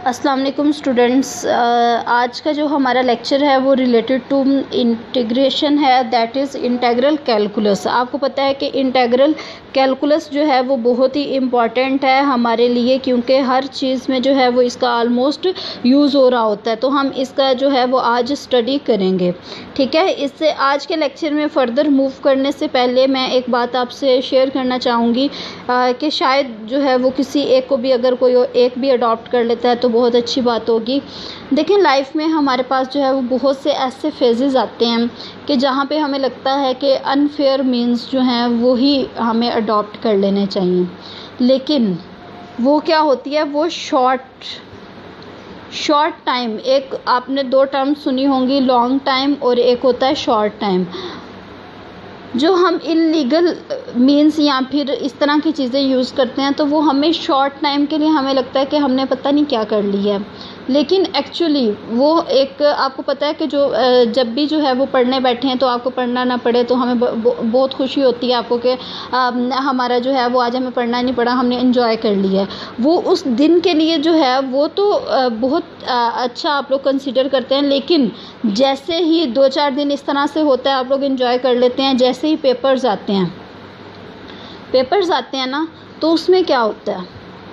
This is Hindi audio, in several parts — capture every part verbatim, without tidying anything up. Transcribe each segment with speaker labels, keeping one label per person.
Speaker 1: अस्सलाम वालेकुम स्टूडेंट्स। आज का जो हमारा लेक्चर है वो रिलेटेड टू इंटीग्रेशन है, दैट इज़ इंटीग्रल कैलकुलस। आपको पता है कि इंटीग्रल कैलकुलस जो है वो बहुत ही इम्पॉर्टेंट है हमारे लिए, क्योंकि हर चीज़ में जो है वो इसका ऑलमोस्ट यूज़ हो रहा होता है। तो हम इसका जो है वो आज स्टडी करेंगे, ठीक है। इससे आज के लेक्चर में फ़र्दर मूव करने से पहले मैं एक बात आपसे शेयर करना चाहूँगी कि शायद जो है वो किसी एक को भी अगर कोई एक भी अडॉप्ट कर लेता है तो बहुत अच्छी बात होगी। देखिए, लाइफ में हमारे पास जो है वो बहुत से ऐसे फेजेस आते हैं कि जहाँ पे हमें लगता है कि अनफेयर मीन्स जो हैं वो ही हमें अडॉप्ट कर लेने चाहिए, लेकिन वो क्या होती है, वो शॉर्ट शॉर्ट टाइम। एक आपने दो टर्म सुनी होंगी, लॉन्ग टाइम और एक होता है शॉर्ट टाइम। जो हम इलीगल मीन्स या फिर इस तरह की चीज़ें यूज़ करते हैं तो वो हमें शॉर्ट टाइम के लिए हमें लगता है कि हमने पता नहीं क्या कर लिया है, लेकिन एक्चुअली वो एक, आपको पता है कि जो जब भी जो है वो पढ़ने बैठे हैं तो आपको पढ़ना ना पड़े तो हमें बहुत खुशी होती है आपको कि हमारा जो है वो आज हमें पढ़ना नहीं पड़ा, हमने एंजॉय कर लिया है। वो उस दिन के लिए जो है वो तो बहुत अच्छा आप लोग कंसिडर करते हैं, लेकिन जैसे ही दो चार दिन इस तरह से होता है आप लोग एंजॉय कर लेते हैं। जैसे ही पेपर्स आते हैं पेपर्स आते हैं ना, तो उसमें क्या होता है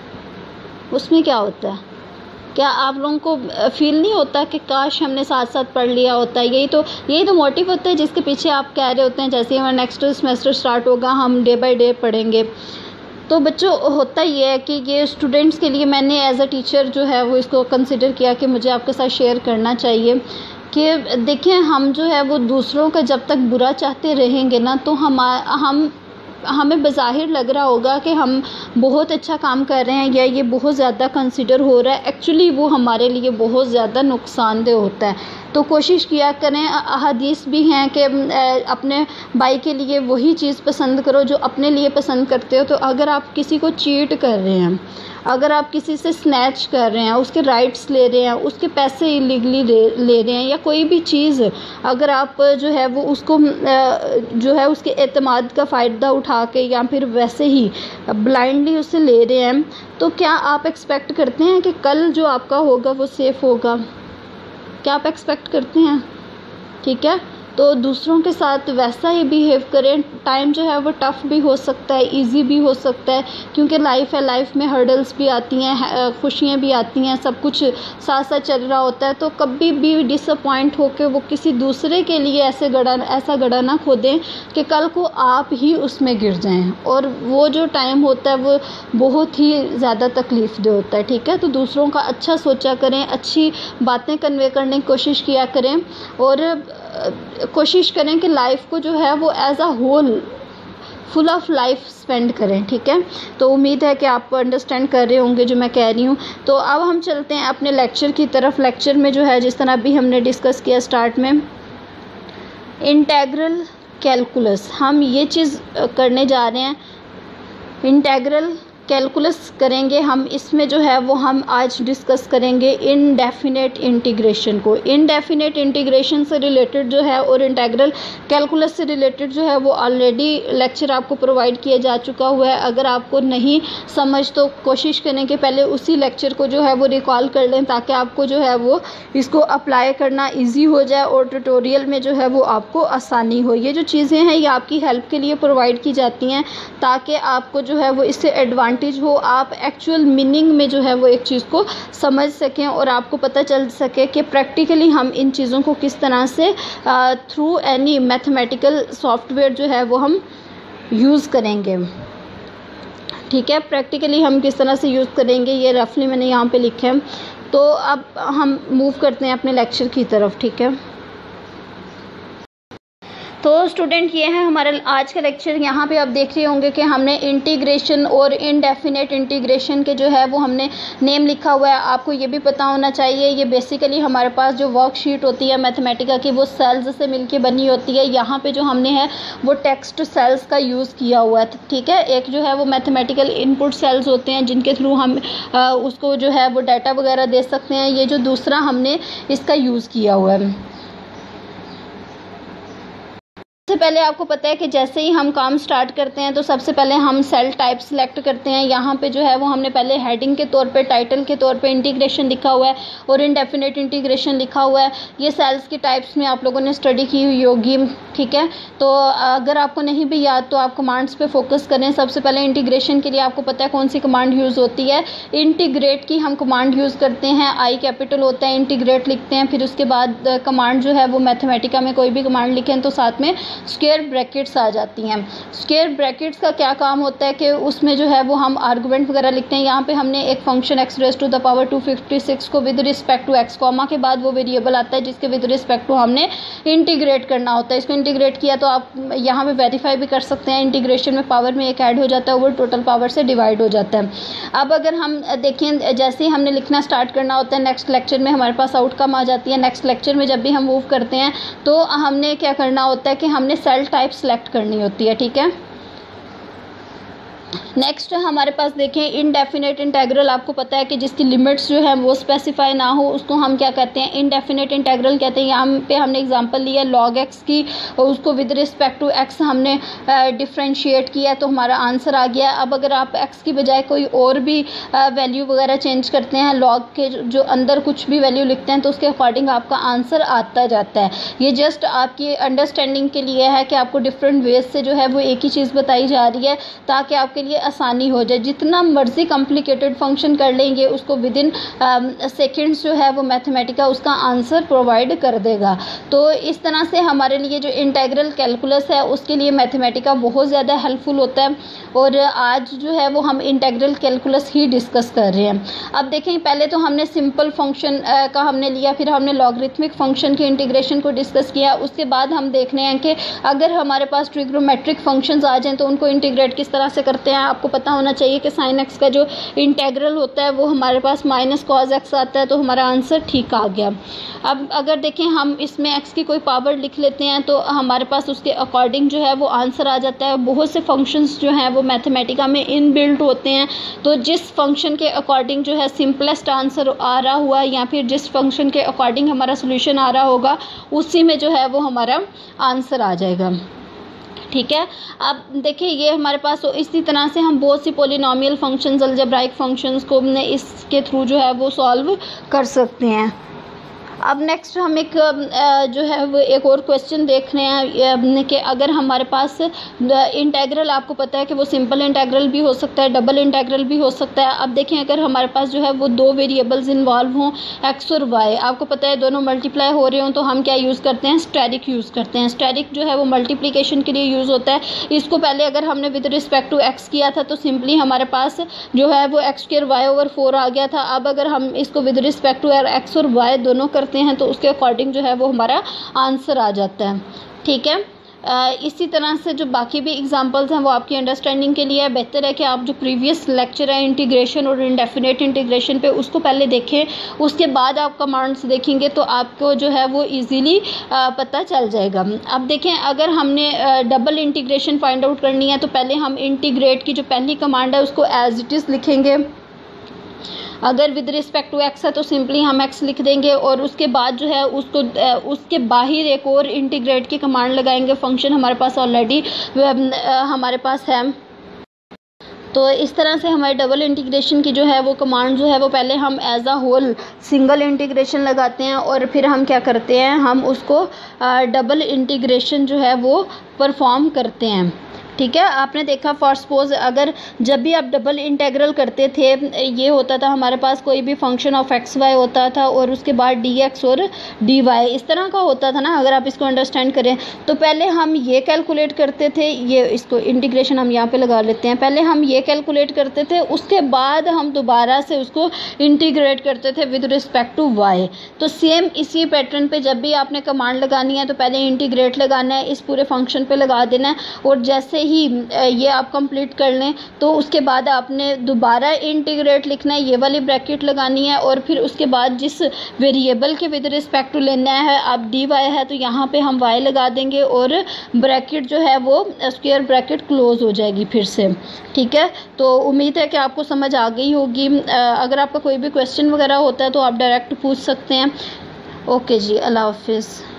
Speaker 1: उसमें क्या होता है क्या आप लोगों को फील नहीं होता कि काश हमने साथ साथ पढ़ लिया होता है? यही तो यही तो मोटिव होता है जिसके पीछे आप कह रहे होते हैं जैसे ही हमारा नेक्स्ट सेमेस्टर स्टार्ट होगा हम डे बाय डे पढ़ेंगे। तो बच्चों, होता ये है कि ये स्टूडेंट्स के लिए मैंने एज अ टीचर जो है वो इसको कंसिडर किया कि मुझे आपके साथ शेयर करना चाहिए कि देखिए, हम जो है वो दूसरों का जब तक बुरा चाहते रहेंगे ना तो हम हम हमें बज़ाहिर लग रहा होगा कि हम बहुत अच्छा काम कर रहे हैं या ये बहुत ज़्यादा कंसिडर हो रहा है, एक्चुअली वो हमारे लिए बहुत ज़्यादा नुकसानदेह होता है। तो कोशिश किया करें, अहादीस भी हैं कि अपने भाई के लिए वही चीज़ पसंद करो जो अपने लिए पसंद करते हो। तो अगर आप किसी को चीट कर रहे हैं, अगर आप किसी से स्नैच कर रहे हैं, उसके राइट्स ले रहे हैं, उसके पैसे इलीगली ले रहे हैं, या कोई भी चीज़ अगर आप जो है वो उसको जो है उसके एतमाद का फ़ायदा उठा के या फिर वैसे ही ब्लाइंडली उससे ले रहे हैं, तो क्या आप एक्सपेक्ट करते हैं कि कल जो आपका होगा वो सेफ़ होगा? क्या आप एक्सपेक्ट करते हैं? ठीक है, तो दूसरों के साथ वैसा ही बिहेव करें। टाइम जो है वो टफ़ भी हो सकता है, इजी भी हो सकता है, क्योंकि लाइफ है, लाइफ में हर्डल्स भी आती हैं, खुशियाँ भी आती हैं, सब कुछ साथ साथ चल रहा होता है। तो कभी भी डिसअपॉइंट होकर वो किसी दूसरे के लिए ऐसे गड़ा ऐसा गड़ा ना खोदें कि कल को आप ही उसमें गिर जाएं, और वो जो टाइम होता है वो बहुत ही ज़्यादा तकलीफ़ दे होता है। ठीक है, तो दूसरों का अच्छा सोचा करें, अच्छी बातें कन्वे करने की कोशिश किया करें, और कोशिश करें कि लाइफ को जो है वो as a whole full of life spend करें। ठीक है, तो उम्मीद है कि आप अंडरस्टैंड कर रहे होंगे जो मैं कह रही हूँ। तो अब हम चलते हैं अपने लेक्चर की तरफ। लेक्चर में जो है जिस तरह अभी हमने डिस्कस किया स्टार्ट में, इंटीग्रल कैलकुलस, हम ये चीज़ करने जा रहे हैं। इंटीग्रल कैलकुलस करेंगे हम, इसमें जो है वो हम आज डिस्कस करेंगे इनडेफिनेट इंटीग्रेशन को। इनडेफिनेट इंटीग्रेशन से रिलेटेड जो है और इंटीग्रल कैलकुलस से रिलेटेड जो है वो ऑलरेडी लेक्चर आपको प्रोवाइड किया जा चुका हुआ है। अगर आपको नहीं समझ तो कोशिश करें कि पहले उसी लेक्चर को जो है वो रिकॉल कर लें, ताकि आपको जो है वो इसको अप्लाई करना ईजी हो जाए और ट्यूटोरियल में जो है वो आपको आसानी हो। ये जो चीज़ें हैं ये आपकी हेल्प के लिए प्रोवाइड की जाती हैं, ताकि आपको जो है वो इससे एडवांटेज हो, आप एक्चुअल मीनिंग में जो है वो एक चीज़ को समझ सकें और आपको पता चल सके कि प्रैक्टिकली हम इन चीज़ों को किस तरह से थ्रू एनी मैथमेटिकल सॉफ्टवेयर जो है वो हम यूज़ करेंगे। ठीक है, प्रैक्टिकली हम किस तरह से यूज़ करेंगे ये रफली मैंने यहाँ पे लिखा है। तो अब हम मूव करते हैं अपने लेक्चर की तरफ। ठीक है, तो स्टूडेंट ये है हमारा आज का लेक्चर। यहाँ पे आप देख रहे होंगे कि हमने इंटीग्रेशन और इनडेफिनेट इंटीग्रेशन के जो है वो हमने नेम लिखा हुआ है। आपको ये भी पता होना चाहिए, ये बेसिकली हमारे पास जो वर्कशीट होती है मैथमेटिका की वो सेल्स से मिलके बनी होती है। यहाँ पे जो हमने है वो टेक्स्ट सेल्स का यूज़ किया हुआ है। ठीक है, एक जो है वो मैथमेटिकल इनपुट सेल्स होते हैं जिनके थ्रू हम आ, उसको जो है वो डाटा वगैरह दे सकते हैं। ये जो दूसरा हमने इसका यूज़ किया हुआ है, सबसे पहले आपको पता है कि जैसे ही हम काम स्टार्ट करते हैं तो सबसे पहले हम सेल टाइप सेलेक्ट करते हैं। यहाँ पे जो है वो हमने पहले हेडिंग के तौर पे, टाइटल के तौर पे इंटीग्रेशन लिखा हुआ है और इनडेफिनेट इंटीग्रेशन लिखा हुआ है। ये सेल्स की टाइप्स में आप लोगों ने स्टडी की हुई होगी, ठीक है। तो अगर आपको नहीं भी याद तो आप कमांड्स पे फोकस करें। सबसे पहले इंटीग्रेशन के लिए आपको पता है कौन सी कमांड यूज़ होती है, इंटीग्रेट की हम कमांड यूज़ करते हैं। आई कैपिटल होता है, इंटीग्रेट लिखते हैं। फिर उसके बाद कमांड जो है वो मैथमेटिका में कोई भी कमांड लिखें तो साथ में स्क्वायर ब्रैकेट्स आ जाती हैं। स्क्वायर ब्रैकेट्स का क्या काम होता है कि उसमें जो है वो हम आर्गुमेंट वगैरह लिखते हैं। यहाँ पे हमने एक function x raise to the power to fifty six को with respect to x, comma के बाद वो वेरिएबल आता है जिसके विद रिस्पेक्ट टू हमने इंटीग्रेट करना होता है। इसको इंटीग्रेट किया तो आप यहाँ पे वेरीफाई भी कर सकते हैं, इंटीग्रेशन में पावर में एक ऐड हो जाता है, वो टोटल पावर से डिवाइड हो जाता है। अब अगर हम देखें जैसे ही हमने लिखना स्टार्ट करना होता है, नेक्स्ट लेक्चर में हमारे पास आउटकम आ जाती है। नेक्स्ट लेक्चर में जब भी हम मूव करते हैं तो हमने क्या करना होता है कि हमने सेल टाइप सेलेक्ट करनी होती है, ठीक है। नेक्स्ट हमारे पास देखें इनडेफिनेट इंटेग्रल। आपको पता है कि जिसकी लिमिट्स जो है वो स्पेसिफाई ना हो उसको हम क्या कहते हैं, इनडेफिनेट इंटेग्रल कहते हैं। यहाँ पे हमने एग्जांपल लिया लॉग एक्स की, उसको विद रिस्पेक्ट टू एक्स हमने डिफ्रेंशिएट किया तो हमारा आंसर आ गया। अब अगर आप एक्स की बजाय कोई और भी वैल्यू वगैरह चेंज करते हैं, लॉग के जो अंदर कुछ भी वैल्यू लिखते हैं तो उसके अकॉर्डिंग आपका आंसर आता जाता है। ये जस्ट आपकी अंडरस्टैंडिंग के लिए है कि आपको डिफरेंट वेज से जो है वो एक ही चीज़ बताई जा रही है ताकि आपके लिए आसानी हो जाए। जितना मर्जी कॉम्प्लिकेटेड फंक्शन कर लेंगे उसको विद इन सेकेंड्स जो है वो मैथमेटिका उसका आंसर प्रोवाइड कर देगा। तो इस तरह से हमारे लिए जो इंटीग्रल कैलकुलस है उसके लिए मैथमेटिका बहुत ज़्यादा हेल्पफुल होता है और आज जो है वो हम इंटीग्रल कैलकुलस ही डिस्कस कर रहे हैं। अब देखें पहले तो हमने सिंपल फंक्शन का हमने लिया, फिर हमने लॉगरिथमिक फंक्शन के इंटीग्रेशन को डिस्कस किया। उसके बाद हम देख रहे हैं कि अगर हमारे पास ट्रिग्नोमेट्रिक फंक्शंस आ जाएं तो उनको इंटीग्रेट किस तरह से करते हैं। आपको पता होना चाहिए कि साइन एक्स का जो इंटीग्रल होता है वो हमारे पास माइनस कॉज एक्स आता है, तो हमारा आंसर ठीक आ गया। अब अगर देखें हम इसमें एक्स की कोई पावर लिख लेते हैं तो हमारे पास उसके अकॉर्डिंग जो है वो आंसर आ जाता है। बहुत से फंक्शंस जो हैं वो मैथमेटिका में इनबिल्ट होते हैं, तो जिस फंक्शन के अकॉर्डिंग जो है सिंपलेस्ट आंसर आ रहा हुआ या फिर जिस फंक्शन के अकॉर्डिंग हमारा सोल्यूशन आ रहा होगा उसी में जो है वो हमारा आंसर आ जाएगा, ठीक है। अब देखिए ये हमारे पास इसी तरह से हम बहुत सी पॉलिनोमियल फंक्शंस, अलजेब्राइक फंक्शंस को हमने इसके थ्रू जो है वो सॉल्व कर सकते हैं। अब नेक्स्ट हम एक जो है वो एक और क्वेश्चन देख रहे हैं कि अगर हमारे पास इंटीग्रल, आपको पता है कि वो सिंपल इंटीग्रल भी हो सकता है, डबल इंटीग्रल भी हो सकता है। अब देखें अगर हमारे पास जो है वो दो वेरिएबल्स इन्वॉल्व हों एक्स और वाई, आपको पता है दोनों मल्टीप्लाई हो रहे हों तो हम क्या यूज़ करते हैं, स्टेरिक यूज़ करते हैं। स्टेरिक जो है वो मल्टीप्लिकेशन के लिए यूज़ होता है। इसको पहले अगर हमने विद रिस्पेक्ट टू एक्स किया था तो सिंपली हमारे पास जो है वो x square y over four आ गया था। अब अगर हम इसको विद रिस्पेक्ट टू एक्स और वाई दोनों करते हैं तो उसके अकॉर्डिंग जो है वो हमारा आंसर आ जाता है, ठीक है। आ, इसी तरह से जो बाकी भी एग्जांपल्स हैं वो आपकी अंडरस्टैंडिंग के लिए है। बेहतर है कि आप जो प्रीवियस लेक्चर है इंटीग्रेशन और इंडेफिनेट इंटीग्रेशन पे उसको पहले देखें, उसके बाद आप कमांड्स देखेंगे तो आपको जो है वो इजीली पता चल जाएगा। अब देखें अगर हमने डबल इंटीग्रेशन फाइंड आउट करनी है तो पहले हम इंटीग्रेट की जो पहली कमांड है उसको एज इट इज़ लिखेंगे। अगर विद रिस्पेक्ट टू एक्स है तो सिंपली हम एक्स लिख देंगे और उसके बाद जो है उसको उसके बाहर एक और इंटीग्रेट की कमांड लगाएंगे। फंक्शन हमारे पास ऑलरेडी हमारे पास है, तो इस तरह से हमारे डबल इंटीग्रेशन की जो है वो कमांड जो है वो पहले हम as a whole single integration लगाते हैं और फिर हम क्या करते हैं, हम उसको डबल इंटीग्रेशन जो है वो परफॉर्म करते हैं, ठीक है। आपने देखा फॉर सपोज अगर जब भी आप डबल इंटीग्रल करते थे ये होता था हमारे पास कोई भी फंक्शन ऑफ एक्स वाई होता था और उसके बाद डी एक्स और डी वाई इस तरह का होता था ना। अगर आप इसको अंडरस्टैंड करें तो पहले हम ये कैलकुलेट करते थे, ये इसको इंटीग्रेशन हम यहाँ पे लगा लेते हैं, पहले हम ये कैलकुलेट करते थे उसके बाद हम दोबारा से उसको इंटीग्रेट करते थे विद रिस्पेक्ट टू वाई। तो सेम इसी पैटर्न पे जब भी आपने कमांड लगानी है तो पहले इंटीग्रेट लगाना है, इस पूरे फंक्शन पे लगा देना है और जैसे ही ये आप कंप्लीट कर लें तो उसके बाद आपने दोबारा इंटीग्रेट लिखना है, ये वाली ब्रैकेट लगानी है और फिर उसके बाद जिस वेरिएबल के विद रिस्पेक्ट टू लेना है, अब डी वाई है तो यहाँ पे हम वाई लगा देंगे और ब्रैकेट जो है वो स्क्वायर ब्रैकेट क्लोज हो जाएगी फिर से, ठीक है। तो उम्मीद है कि आपको समझ आ गई होगी। अगर आपका कोई भी क्वेश्चन वगैरह होता है तो आप डायरेक्ट पूछ सकते हैं। ओके जी, अल्लाह हाफिज़।